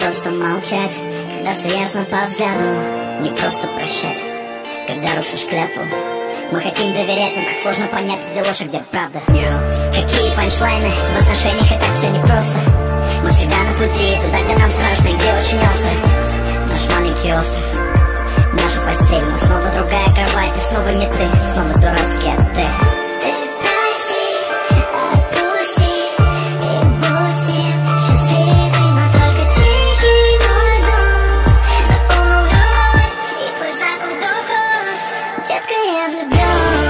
просто молчать, когда все ясно по взгляду. Не просто прощать, когда рушишь клятву. Мы хотим доверять, но так сложно понять, где ложь, а где правда. Какие панчлайны в отношениях, и так все непросто. Мы всегда на пути, туда, где нам страшно и где очень остро. Наш маленький остров, наша постель, но снова другая кровать, и снова не ты, снова дурацкий отель. Детка, я влюблен.